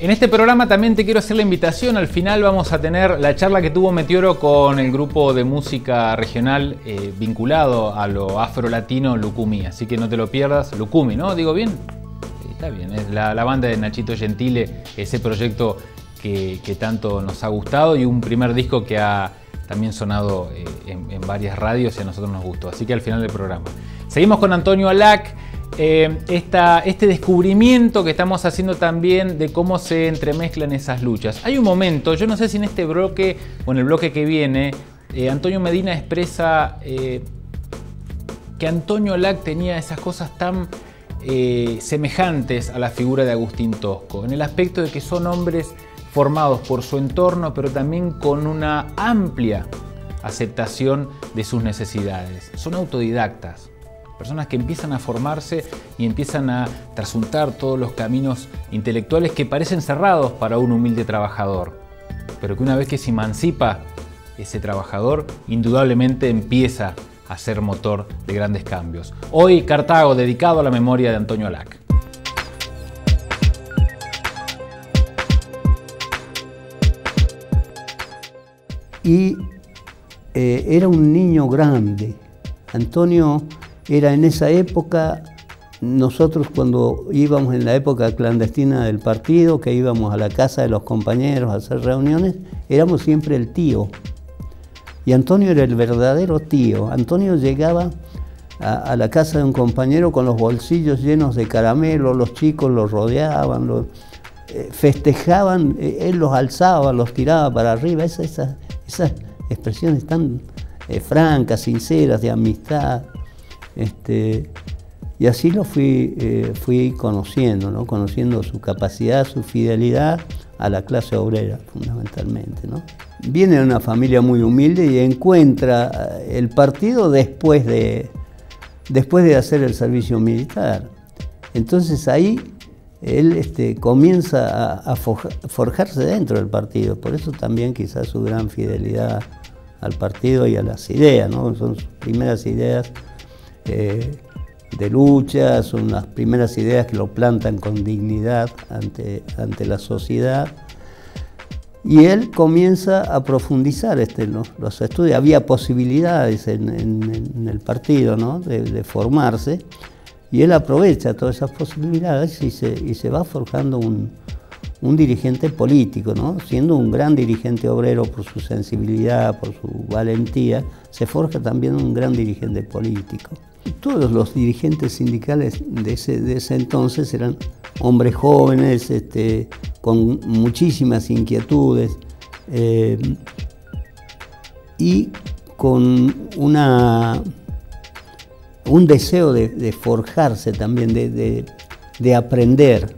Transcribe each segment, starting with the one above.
En este programa también te quiero hacer la invitación. Al final vamos a tener la charla que tuvo Meteoro con el grupo de música regional vinculado a lo afro-latino Lucumí. Así que no te lo pierdas. Lucumí, ¿no? ¿Digo bien? Está bien. Es la banda de Nachito Gentile, ese proyecto que tanto nos ha gustado y un primer disco que ha también sonado en varias radios y a nosotros nos gustó. Así que al final del programa. Seguimos con Antonio Alac. Este descubrimiento que estamos haciendo también de cómo se entremezclan esas luchas. Hay un momento, yo no sé si en este bloque o en el bloque que viene, Antonio Medina expresa que Antonio Alac tenía esas cosas tan semejantes a la figura de Agustín Tosco, en el aspecto de que son hombres formados por su entorno, pero también con una amplia aceptación de sus necesidades. Son autodidactas. Personas que empiezan a formarse y empiezan a trasuntar todos los caminos intelectuales que parecen cerrados para un humilde trabajador, pero que una vez que se emancipa ese trabajador, indudablemente empieza a ser motor de grandes cambios. Hoy Cartago, dedicado a la memoria de Antonio Alac. Y era un niño grande. Antonio era en esa época, nosotros cuando íbamos en la época clandestina del partido, que íbamos a la casa de los compañeros a hacer reuniones, éramos siempre el tío. Y Antonio era el verdadero tío. Antonio llegaba a la casa de un compañero con los bolsillos llenos de caramelo, los chicos los rodeaban, festejaban, él los alzaba, los tiraba para arriba, esas expresiones tan francas, sinceras, de amistad. Y así lo fui conociendo, ¿no? Conociendo su capacidad, su fidelidad a la clase obrera, fundamentalmente, ¿no? Viene de una familia muy humilde y encuentra el partido después de hacer el servicio militar. Entonces ahí él comienza a forjarse dentro del partido, por eso también quizás su gran fidelidad al partido y a las ideas, ¿no? Son sus primeras ideas de lucha, son las primeras ideas que lo plantan con dignidad ante la sociedad. Y él comienza a profundizar los estudios. Había posibilidades en el partido, ¿no? de formarse, y él aprovecha todas esas posibilidades y se va forjando un dirigente político, ¿no? Siendo un gran dirigente obrero por su sensibilidad, por su valentía, se forja también un gran dirigente político. Todos los dirigentes sindicales de ese entonces eran hombres jóvenes, con muchísimas inquietudes y con un deseo de forjarse también, de aprender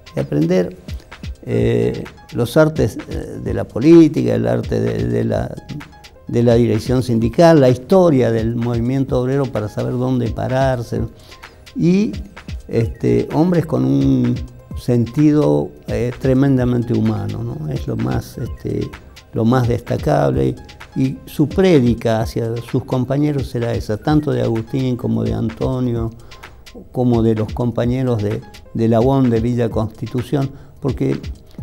los artes de la política, el arte de la dirección sindical, la historia del movimiento obrero para saber dónde pararse, y hombres con un sentido tremendamente humano, ¿no? Es lo más destacable, y su prédica hacia sus compañeros era esa, tanto de Agustín como de Antonio, como de los compañeros de la UON de Villa Constitución, porque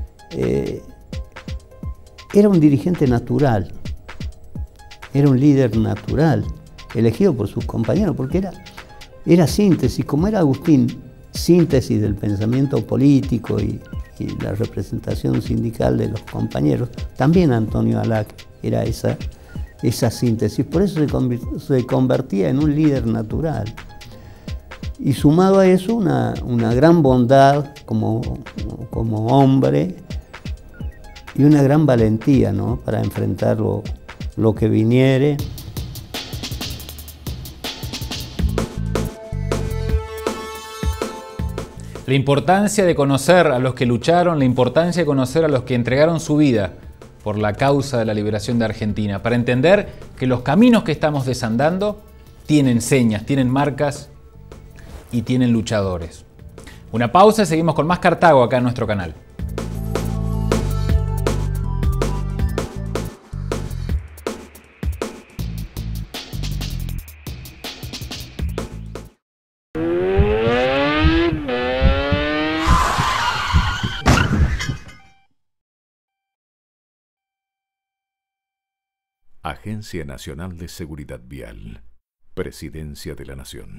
era un dirigente natural, era un líder natural, elegido por sus compañeros, porque era síntesis, como era Agustín, síntesis del pensamiento político y la representación sindical de los compañeros. También Antonio Alac era esa síntesis, por eso se convertía en un líder natural. Y sumado a eso, una gran bondad como hombre y una gran valentía, ¿no? Para enfrentar lo que viniere. La importancia de conocer a los que lucharon, la importancia de conocer a los que entregaron su vida por la causa de la liberación de Argentina, para entender que los caminos que estamos desandando tienen señas, tienen marcas y tienen luchadores. Una pausa y seguimos con más Cartago acá en nuestro canal. Agencia Nacional de Seguridad Vial. Presidencia de la Nación.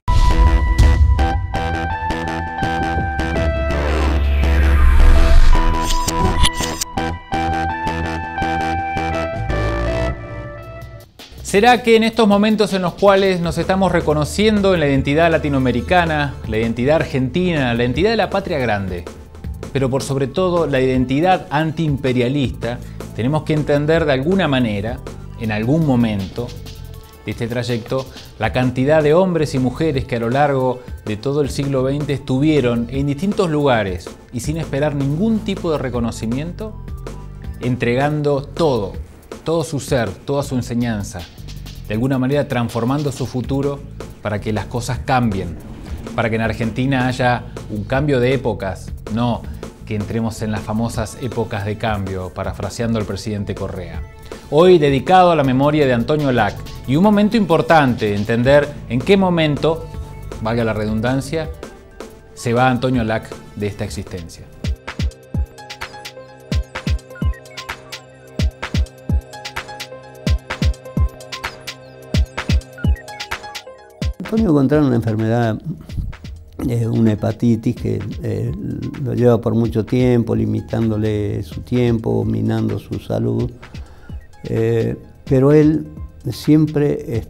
¿Será que en estos momentos en los cuales nos estamos reconociendo en la identidad latinoamericana, la identidad argentina, la identidad de la patria grande, pero por sobre todo la identidad antiimperialista, tenemos que entender de alguna manera, en algún momento de este trayecto, la cantidad de hombres y mujeres que a lo largo de todo el siglo XX estuvieron en distintos lugares y sin esperar ningún tipo de reconocimiento, entregando todo su ser, toda su enseñanza, de alguna manera transformando su futuro para que las cosas cambien, para que en Argentina haya un cambio de épocas, no que entremos en las famosas épocas de cambio, parafraseando al presidente Correa. Hoy dedicado a la memoria de Antonio Lac, y un momento importante, entender en qué momento, valga la redundancia, se va Antonio Lac de esta existencia. Antonio contrajo una enfermedad, una hepatitis que lo lleva por mucho tiempo, limitándole su tiempo, minando su salud, pero él siempre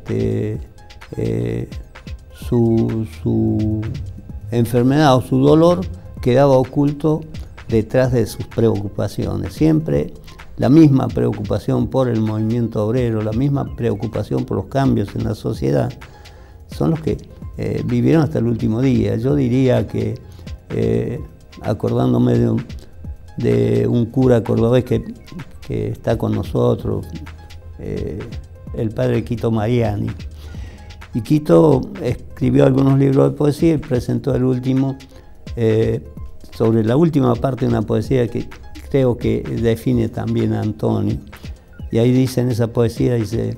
su enfermedad o su dolor quedaba oculto detrás de sus preocupaciones. Siempre la misma preocupación por el movimiento obrero, la misma preocupación por los cambios en la sociedad, son los que vivieron hasta el último día. Yo diría que, acordándome de un cura cordobés que está con nosotros, el padre Quito Mariani. Y Quito escribió algunos libros de poesía y presentó el último sobre la última parte de una poesía que creo que define también a Antonio. Y ahí dice, en esa poesía, dice,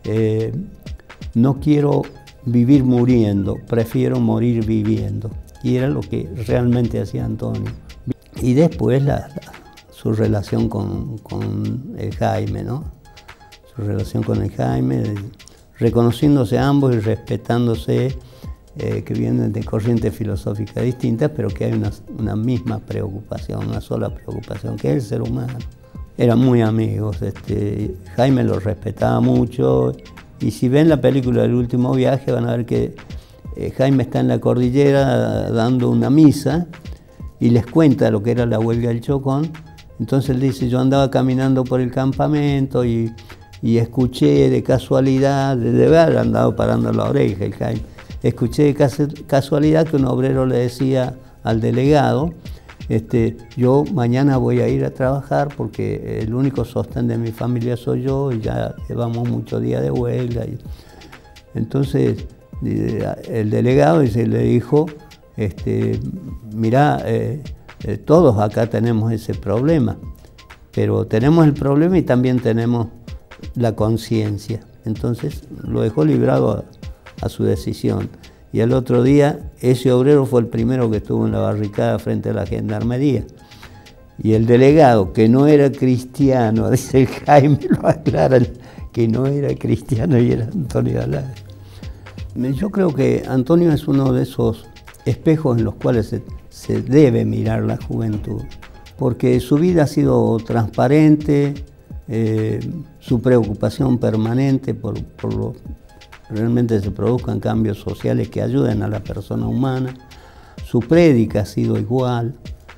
no quiero vivir muriendo, prefiero morir viviendo. Y era lo que realmente hacía Antonio. Y después su relación con el Jaime, ¿no? Su relación con el Jaime, reconociéndose ambos y respetándose, que vienen de corrientes filosóficas distintas, pero que hay una misma preocupación, una sola preocupación, que es el ser humano. Eran muy amigos, Jaime los respetaba mucho. Y si ven la película del último viaje, van a ver que Jaime está en la cordillera dando una misa y les cuenta lo que era la huelga del Chocón. Entonces él dice, yo andaba caminando por el campamento y escuché de casualidad, de haber andado parando la oreja el Jaime, escuché de casualidad que un obrero le decía al delegado, yo mañana voy a ir a trabajar porque el único sostén de mi familia soy yo y ya llevamos muchos días de huelga. Entonces el delegado le dijo, mirá, todos acá tenemos ese problema, pero tenemos el problema y también tenemos la conciencia. Entonces lo dejó librado a su decisión. Y al otro día, ese obrero fue el primero que estuvo en la barricada frente a la gendarmería. Y el delegado, que no era cristiano, dice el Jaime, lo aclara, que no era cristiano y era Antonio Lac. Yo creo que Antonio es uno de esos espejos en los cuales se debe mirar la juventud, porque su vida ha sido transparente, su preocupación permanente por realmente se produzcan cambios sociales que ayuden a la persona humana. Su prédica ha sido igual.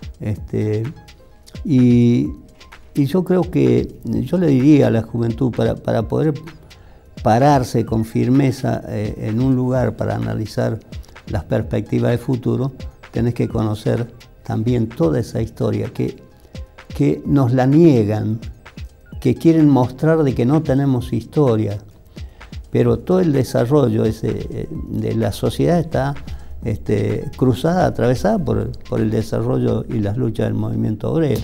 Y yo creo que, yo le diría a la juventud, para poder pararse con firmeza en un lugar para analizar las perspectivas de futuro, tenés que conocer también toda esa historia que nos la niegan, que quieren mostrar de que no tenemos historia. Pero todo el desarrollo de la sociedad está cruzada, atravesada por el desarrollo y las luchas del movimiento obrero.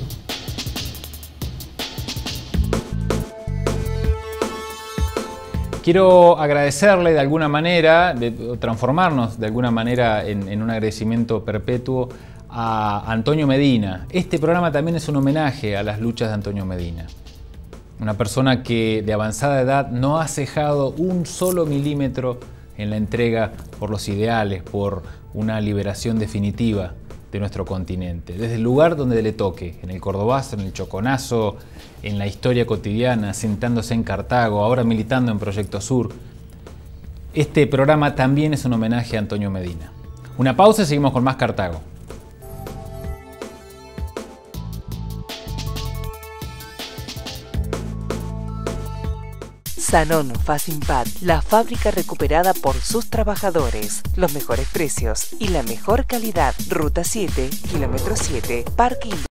Quiero agradecerle de alguna manera, transformarnos de alguna manera en un agradecimiento perpetuo a Antonio Medina. Este programa también es un homenaje a las luchas de Antonio Medina. Una persona que de avanzada edad no ha cejado un solo milímetro en la entrega por los ideales, por una liberación definitiva de nuestro continente. Desde el lugar donde le toque, en el Cordobazo, en el Choconazo, en la historia cotidiana, sentándose en Cartago, ahora militando en Proyecto Sur. Este programa también es un homenaje a Antonio Medina. Una pausa y seguimos con más Cartago. Sanón Fasimpat, la fábrica recuperada por sus trabajadores. Los mejores precios y la mejor calidad. Ruta 7, kilómetro 7, Parque